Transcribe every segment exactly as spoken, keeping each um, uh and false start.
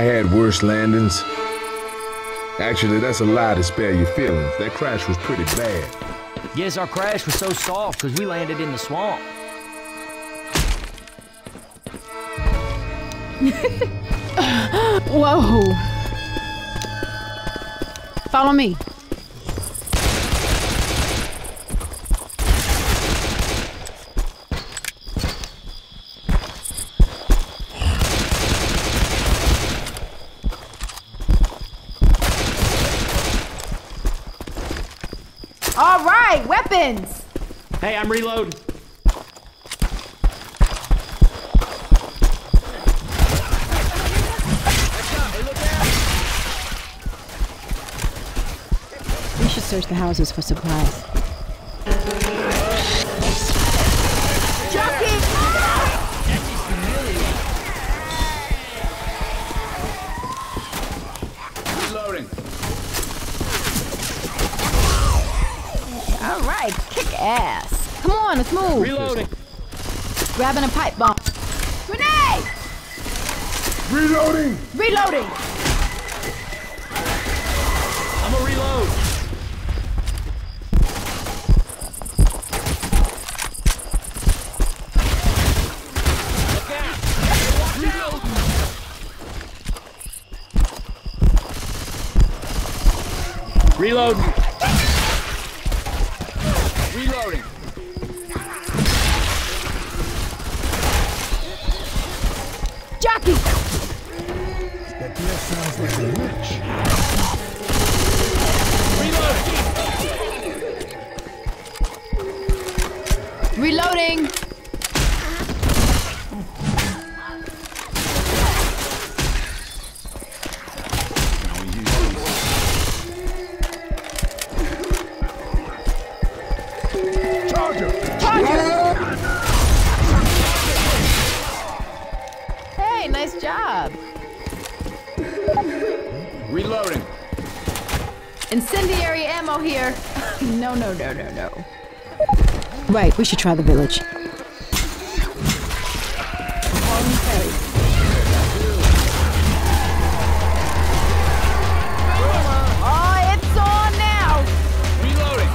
had worse landings. Actually, that's a lie to spare your feelings. That crash was pretty bad. Guess our crash was so soft because we landed in the swamp. Whoa! Follow me. All right, weapons! Hey, I'm reloading. We should search the houses for supplies. Jockey! Reloading. All right, kick ass. Come on, let's move. Reloading. Grabbing a pipe bomb. Grenade! Reloading! Reloading! I'm gonna reload. Look out. Reload. Reload. Reloading. Jockey! That place sounds like a witch. Reloading! Charger! Charger! Hey, nice job. Reloading. Incendiary ammo here. No, no, no, no, no. Right, we should try the village. Oh, it's on now! Reloading.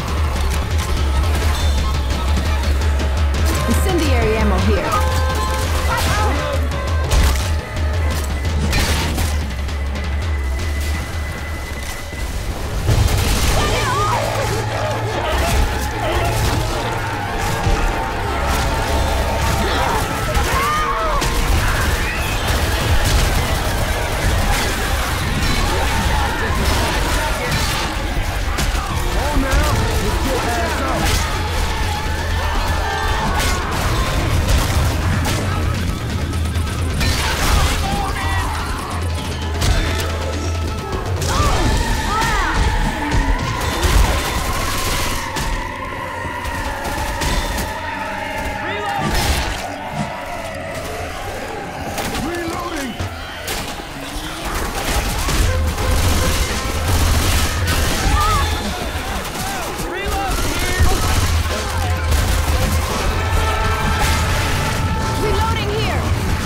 Incendiary ammo here. Reloading here.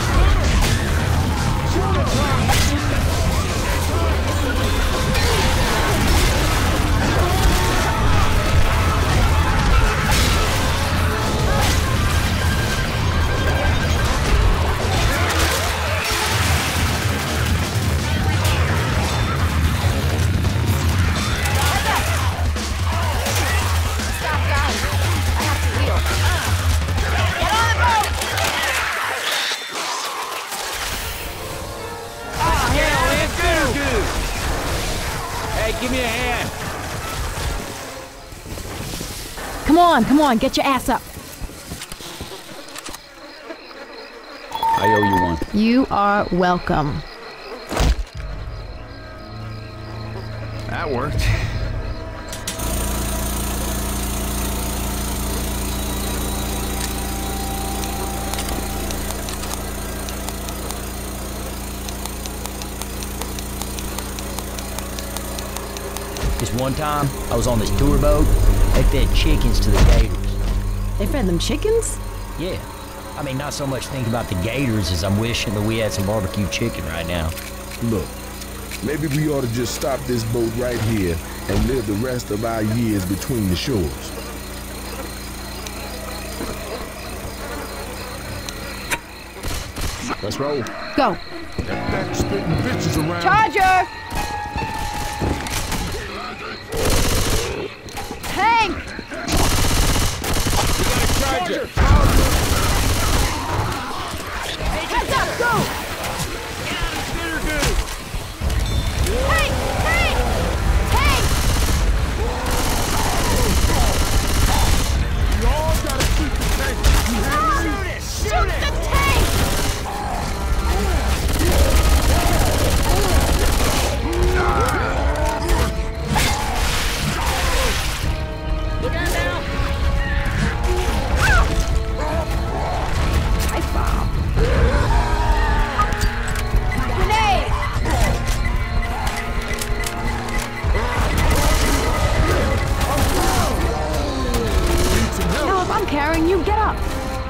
Stop, guys. I have to heal. Get on the boat! Oh, hell, it's good, good. Hey, give me a hand. Come on, come on, get your ass up. I owe you one. You are welcome. That worked. This one time, I was on this tour boat. They fed chickens to the gators. They fed them chickens? Yeah. I mean, not so much think about the gators as I'm wishing that we had some barbecue chicken right now. Look, maybe we ought to just stop this boat right here and live the rest of our years between the shores. Let's roll. Go. That back spitting bitches around. Charger! Tank! Charger! Heads up, go! Tank! Tank! Tank! You all gotta shoot the tank. You hear me? Shoot it! Shoot Shoot the it! tank! Look out now! Pipe bomb. Grenade! Now if I'm carrying you, get up.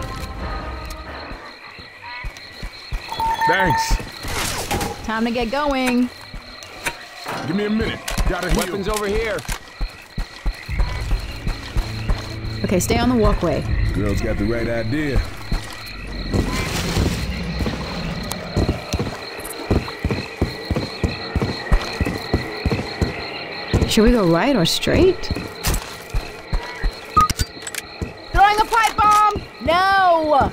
Thanks. Time to get going. Give me a minute. Gotta heal. Weapons over here. Okay, stay on the walkway. Girl's got the right idea. Should we go right or straight? Throwing a pipe bomb! No!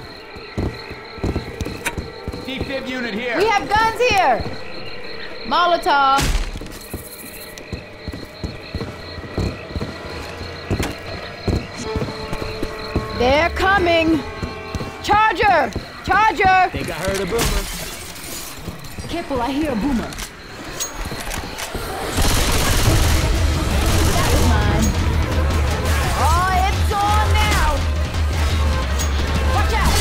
Defib unit here. We have guns here! Molotov! They're coming! Charger! Charger! Think I heard a boomer. Careful, I hear a boomer. That was mine. Oh, it's on now! Watch out!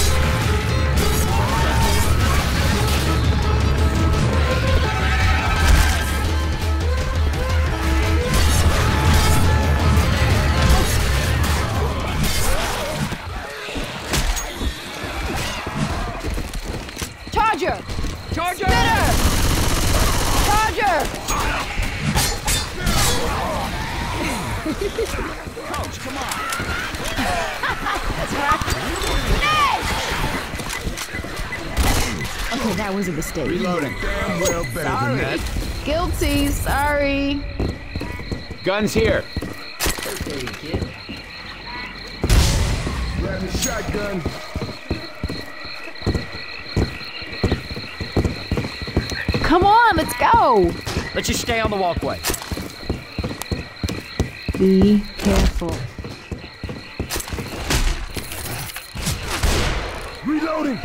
Charger! Charger! Spitter! Charger! Coach, come on. That's right. Grenade! Okay, that was a mistake. Reloading. Damn well better than Sorry. that. Guilty, sorry. Guns here. Grab the shotgun. Come on, let's go. Let's just stay on the walkway. Be careful. Reloading.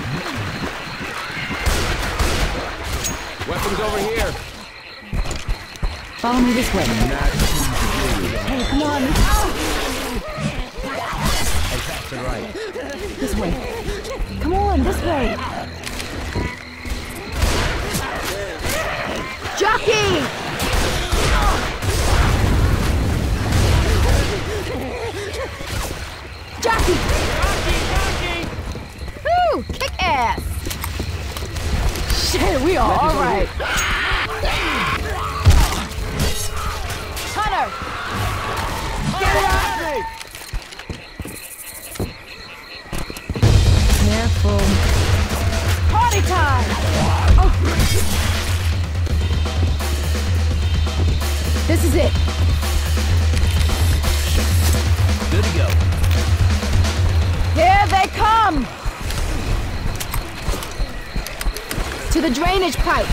Weapons over here. Follow me this way. Hey, come on. Oh, Back to the right. this way. Come on, this way. Jockey! Jockey! Woo! Kick ass! Shit, we are all right. Hunter! Get it out! Careful. Party time! Oh. This is it. Good to go. Here they come! To the drainage pipe.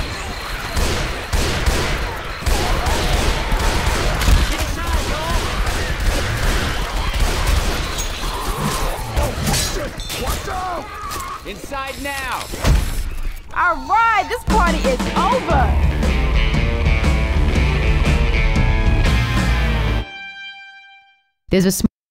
Inside now. All right, this party is over. There's a sm-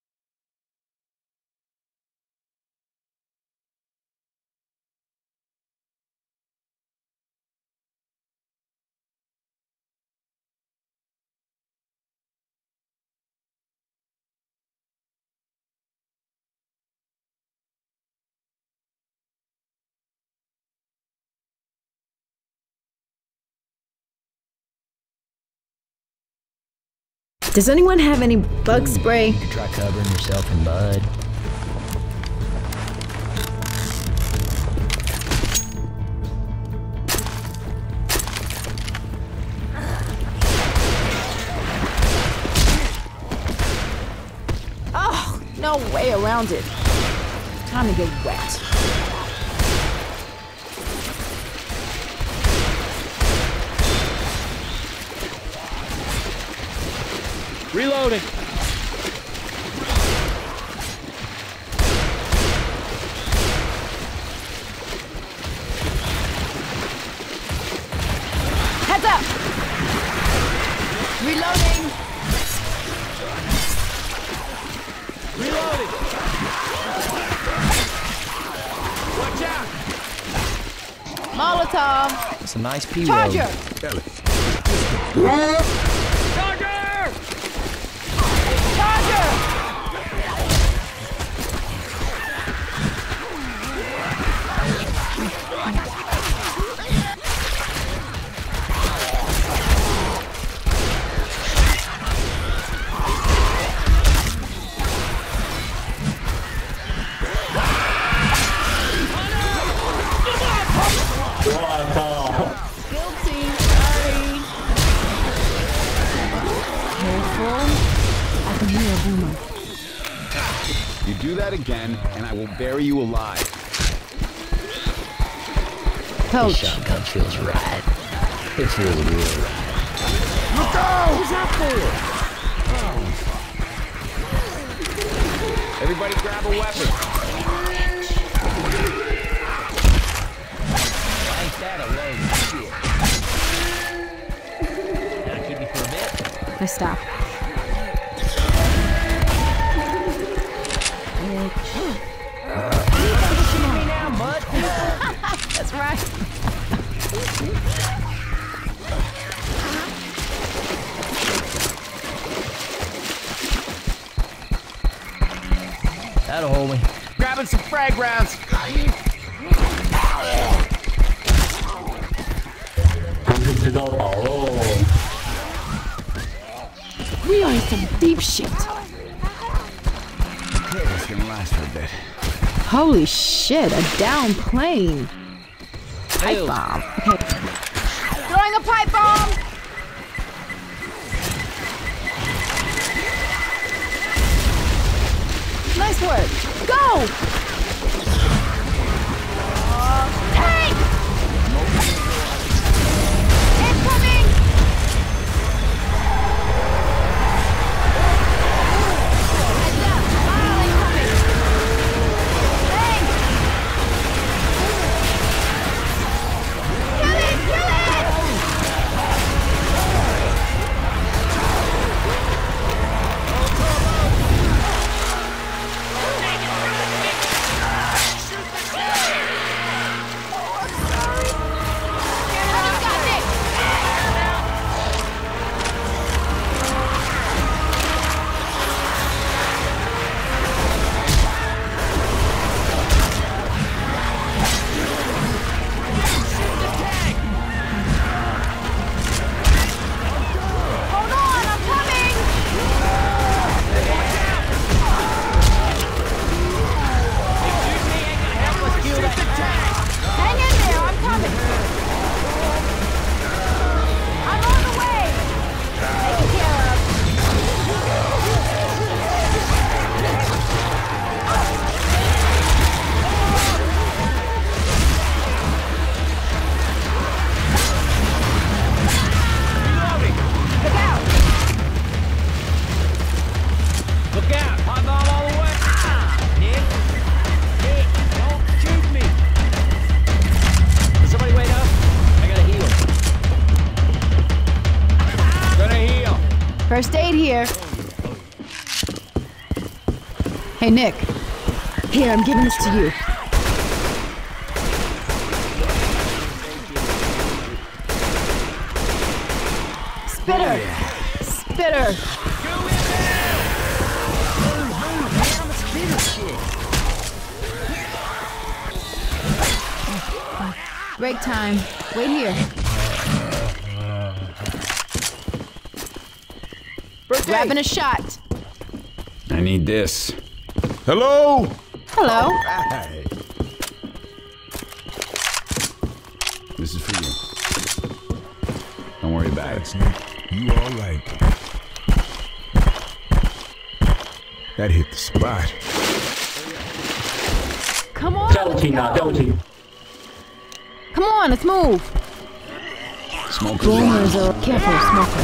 Does anyone have any bug spray? You try covering yourself in mud. Oh, no way around it. Time to get wet. Reloading. Heads up! Reloading! Reloading. Watch out. Molotov! It's a nice P-road. Charger! Charger! Charger! Guilty. Sorry. Careful. I can hear a boomer. You do that again, and I will bury you alive. This Coach. shotgun feels right. It feels real right. Look out! Who's out there? Everybody grab a weapon. Ain't that a load of shit? Can I keep you for a bit? I stop. Me now, bud. That's right. That'll hold me. Grabbing some frag rounds. We are in some deep shit. Okay, it's gonna last for a bit. Holy shit, a down plane. Pipe Ew. bomb. Okay. Throwing a pipe bomb! Nice work. Go! Tank! Incoming! Heads up. Mile incoming. Tank! Kill it! Kill it! Honey, got it! Hold on, I'm coming! Hang in there, I'm coming! I'm on the way! Taken care of. Look out! Look out! Hot bomb all the way! Nick! Nick! Don't shoot me! Does somebody wait up? I gotta heal. Gonna heal. First aid here. Hey, Nick. Here, I'm giving this to you. Spitter! Spitter! Break time. Wait here. First Grabbing a shot. I need this. Hello? Hello. Right. This is for you. Don't worry about it. That's it. You all right. That hit the spot. Come on. Come on, let's move. Smoke Boomers are careful, smoker.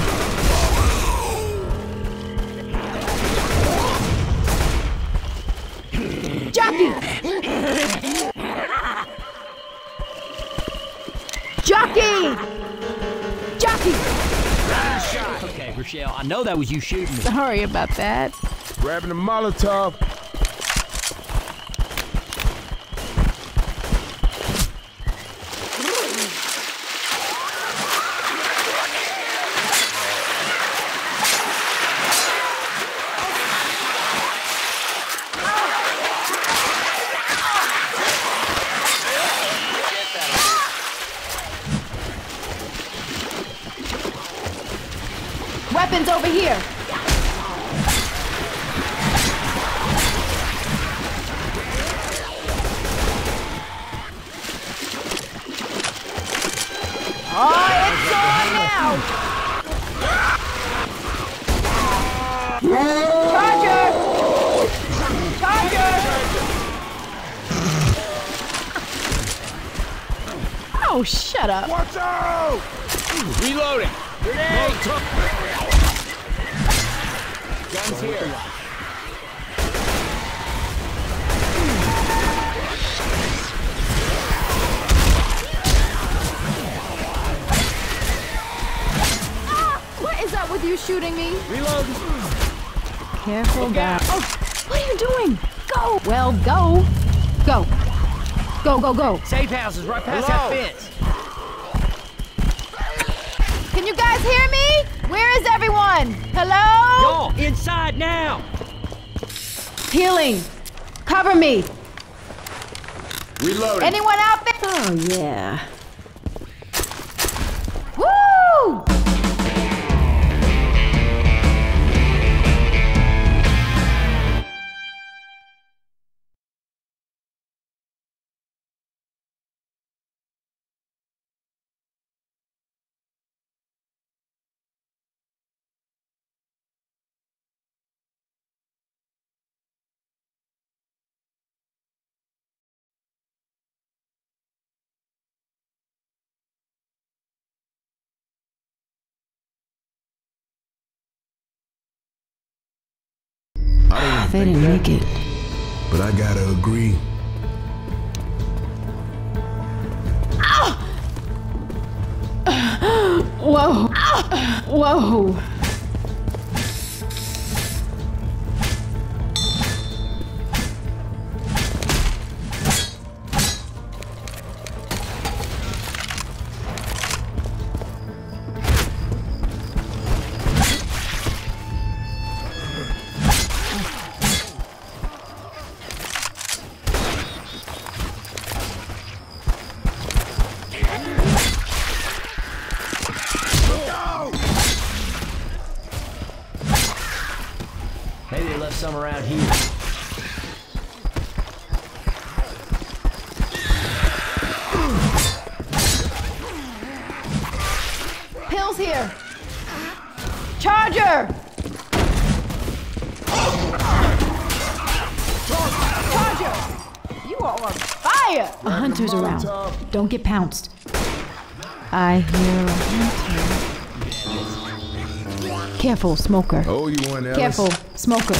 Jockey! Jockey! Jockey! Okay, Rochelle, I know that was you shooting me. Sorry about that. Grabbing a Molotov. Weapons over here. Oh, it's on now. Charger! Charger! Oh, shut up. Watch out! Reloading. Grenade! Guns here. What is up with you shooting me? Reloading. Careful, guy. Oh, what are you doing? Go. Well, go. Go. Go, go, go. Safe house is right past Hello? that fence. Can you guys hear me? Where is everyone? Hello? Go inside now. Healing. Cover me. Reloading. Anyone out there? Oh, yeah. Woo! They didn't make it. But I gotta agree. Whoa. Whoa. Maybe they left some around here. Pills here. Charger. Charger. You are on fire. A hunter's around. Don't get pounced. I hear a hunter. Careful, smoker. Oh, you want Ellis? Careful, smoker.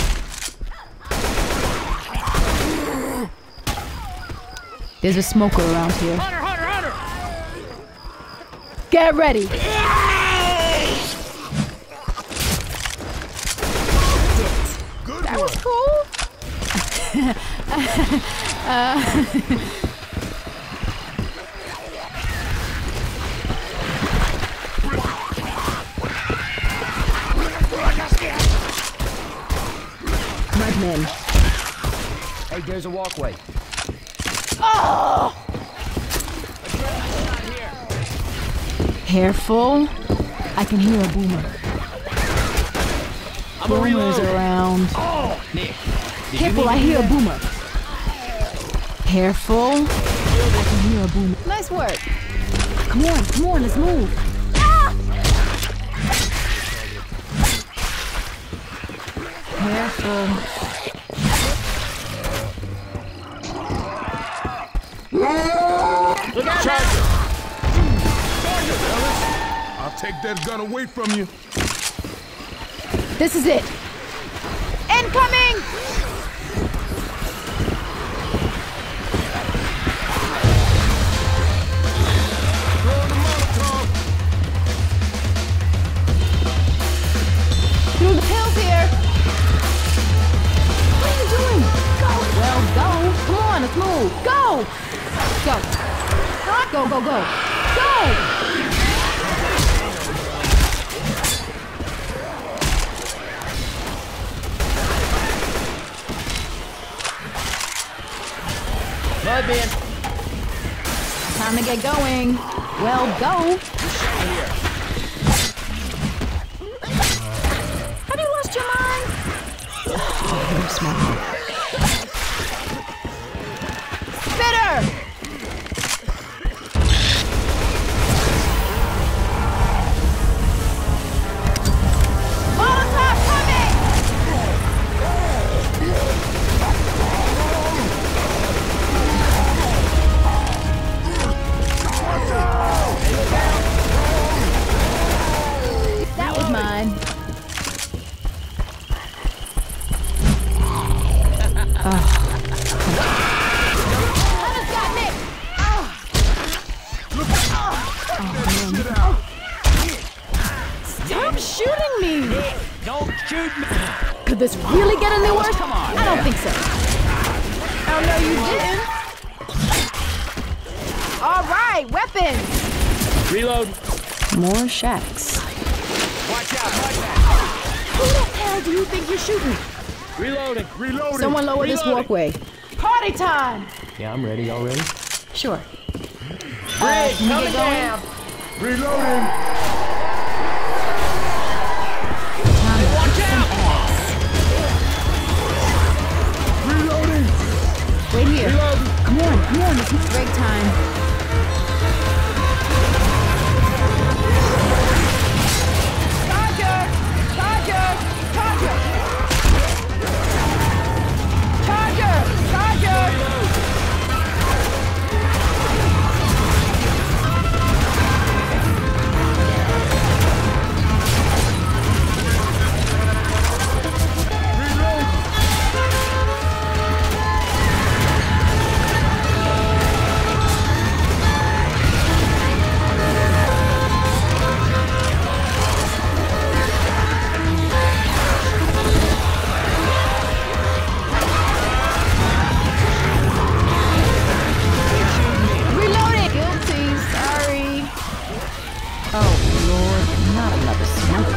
There's a smoker around here. Hunter, Hunter, Hunter. Get ready. Good That one. was cool. Mudmen. Hey, there's a walkway. Careful. I can hear a boomer. I'm gonna Boomer's reload. around. Oh, Nick. Did Careful, you I mean hear a that? boomer. Careful. I can hear a boomer. Nice work. Come on, come on, let's move. Careful. Look out, Charger! Charger, fellas! I'll take that gun away from you. This is it. Incoming! Throw the Molotov. Through the hills here. What are you doing? Go. Well, go. Come on, let's move. Go. Go. Go, go, go. Go. Mud bin. Time to get going. Well, go. Have you lost your mind? Oh, you're smart. Spitter! Molotov coming! That was mine. Hunter's got Nick! Stop shooting me. Nick, don't shoot me. Could this really get any worse? Come on. I don't think so. Oh, no, you didn't. All right, weapons! Reload. More shacks. Watch out, watch out. Who the hell do you think you're shooting? Reloading. Reloading. Someone lower this Reloading. walkway. Party time! Yeah, I'm ready. Y'all ready? Sure. Bridge can we coming get going? down. Reloading. Watch out. Reloading. Wait here. Reloading. Come on, come on. It's break time. Charger! Charger! Charger! Charger! Charger! Reloading! Guilty, sorry. Oh, Lord. Not another smoke.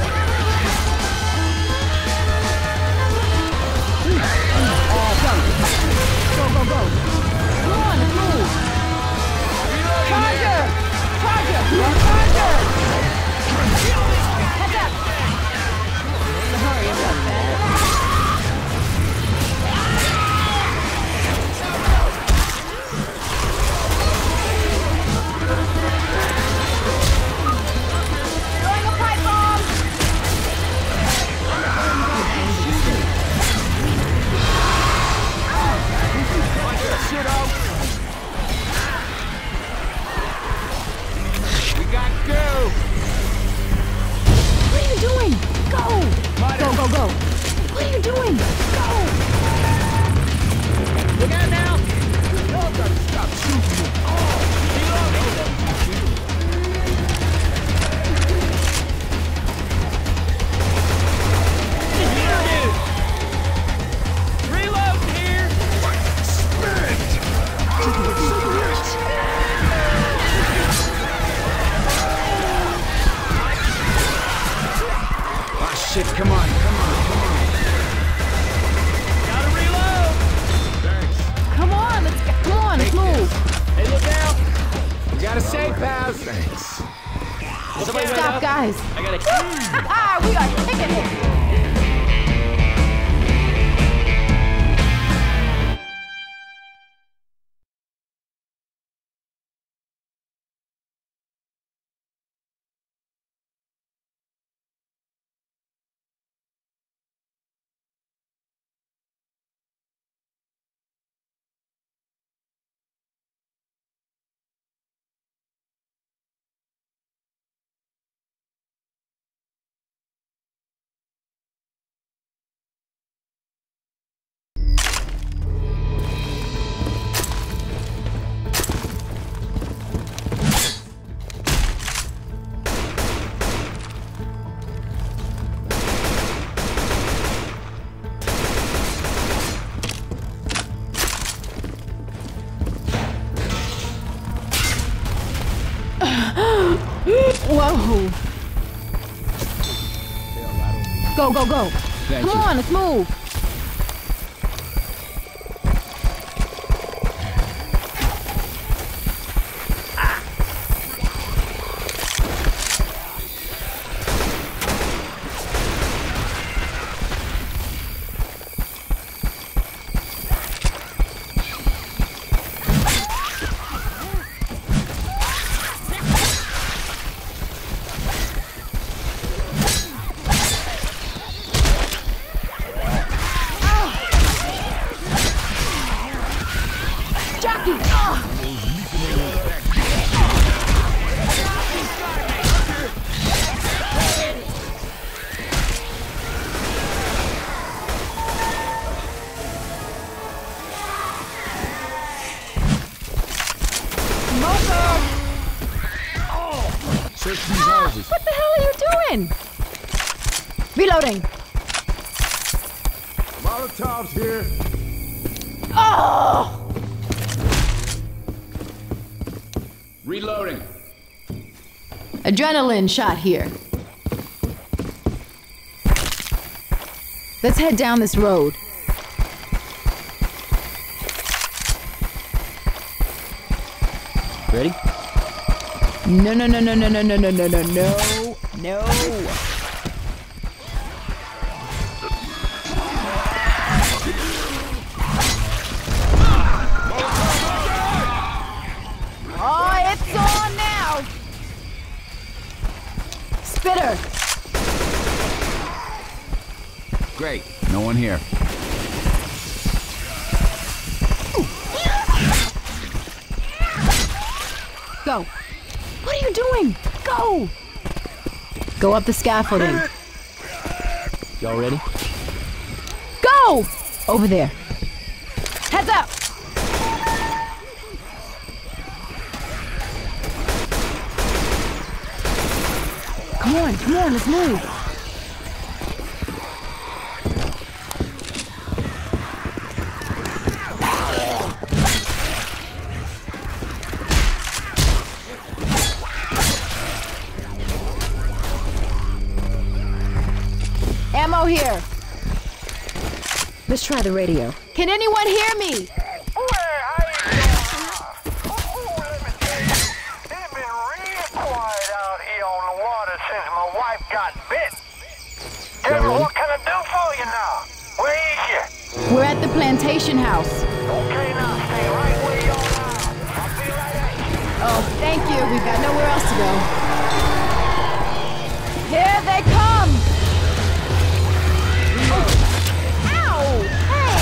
Go, go, go. Come on, let's move. Charger! Charger! Charger! Heads up! Hurry up, man. Throwing a pipe bomb! We got go. What are you doing? Go! Go, go, go. What are you doing? Go! Look out now. Y'all gotta stop shooting me. Reload here. Ah, shit, come on, come on, come on. Gotta reload. Come on, let's go. Come on, let's move. Hey, look out. You gotta save, pals. Thanks. Somebody Stop, up. guys. I gotta. Ah, we are kicking it! Whoa. Go, go, go. Thank Come you. on, let's move. Search these houses. What the hell are you doing? Reloading. Molotovs here. Oh! Reloading. Adrenaline shot here. Let's head down this road. Ready? No, no, no, no, no, no, no, no, no, no, no, no. Oh, it's on now. Spitter. Great. No one here. Go. What are you doing? Go. Go up the scaffolding. Y'all ready? Go! Over there. Heads up! Come on, come on, let's move. Ammo here. Let's try the radio. Can anyone hear me? What can I do for you now? Where is you? We're at the plantation house. Okay, now stay right where you are now. I'll be right at you. Oh, thank you. We've got nowhere else to go. Here they come! Ow! Hey!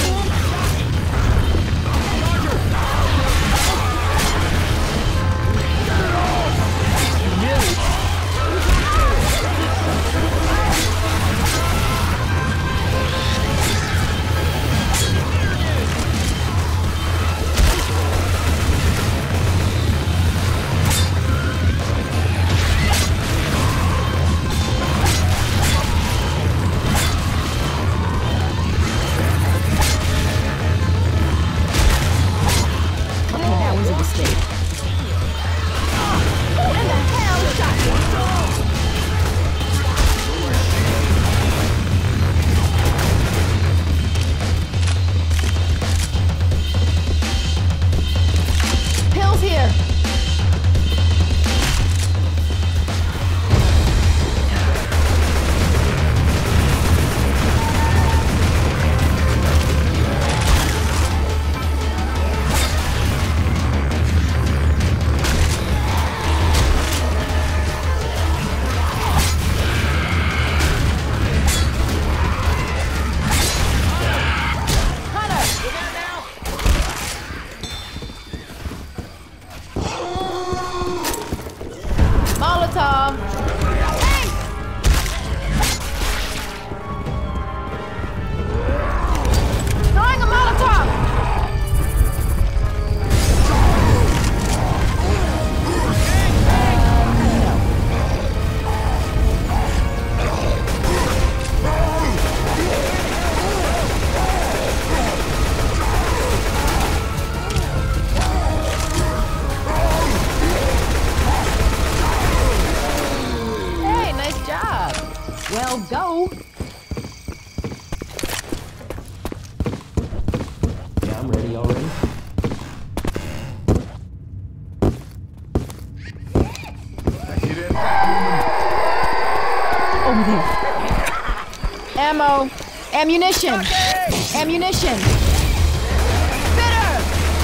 body already. Over there. Ammo. Ammunition. Ammunition. Bitter.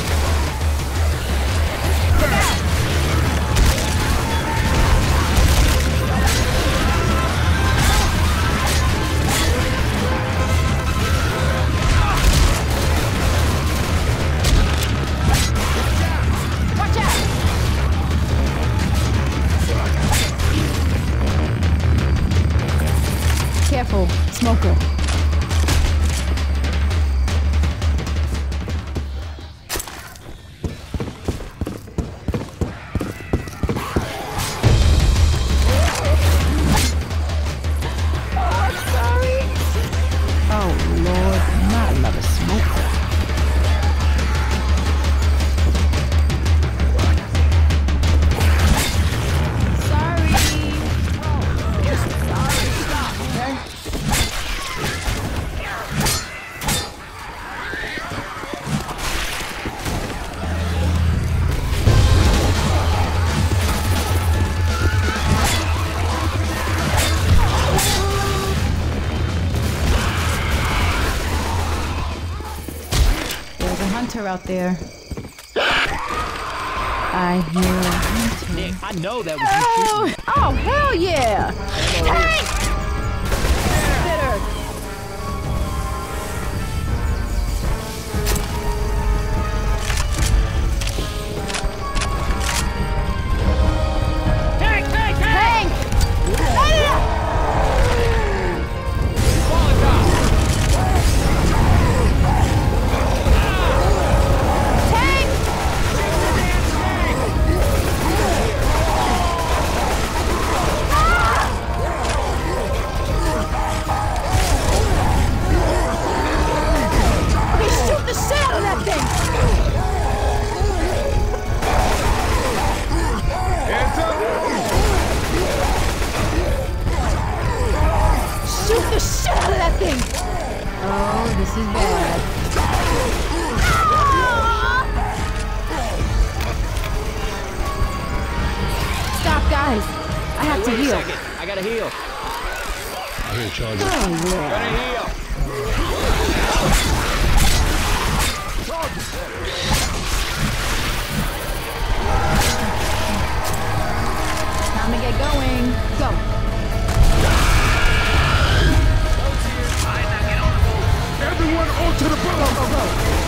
Watch out. Careful, smoker. Out there. I hear a hunter. Nick, I know that was you Oh, shooting. oh hell yeah! Tank! Bitter. Tank, tank, tank! Tank! Ah! Falling down. Tank! Okay, shoot the shit out of that thing! Shoot the shit out of that thing! Oh, this is bad. Stop, guys. I have to Wait a heal. second. I gotta heal. Oh, yeah. Gotta heal. Time to get going. Go. Everyone onto the boat! Go, go, go.